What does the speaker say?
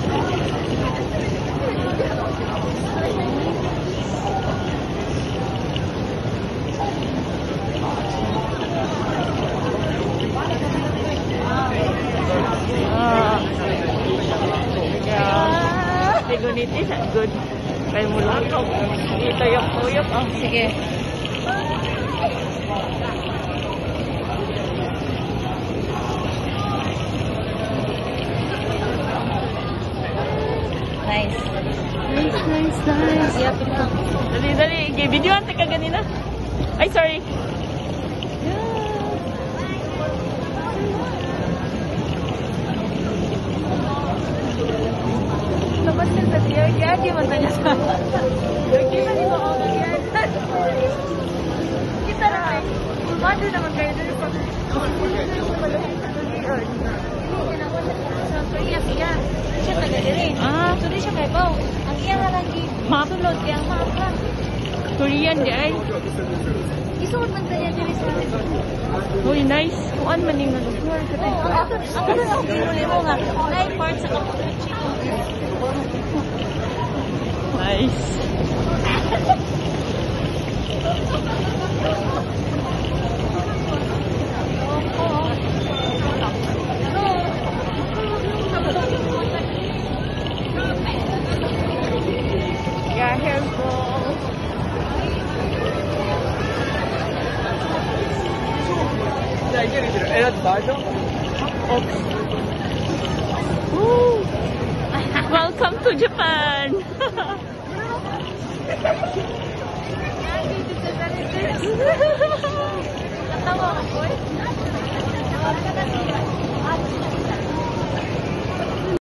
Ligunitis, good. Kaya mo lang ito. Itayok-tuyok. Oh, sige. Nice. Yep. Dali. Videoan ka ganina. Ay, sorry. Tapos na sa tiyo, di mo tanya sa hindi na mo ako yan. Kita naman. Mado naman kayo doon sa iya. Siya taga-dirin. So di siya kay Bao. Ang iya nga lang matulog kaya mapa. Korean di ay. Isuot man kaya diri sa. Uy, nice. Kuan man ning lugar katay. Ako na ang ginuli mo nga. Nine parts sa kapatid. Nice. Yeah, careful. Welcome to Japan. Natawa ako eh.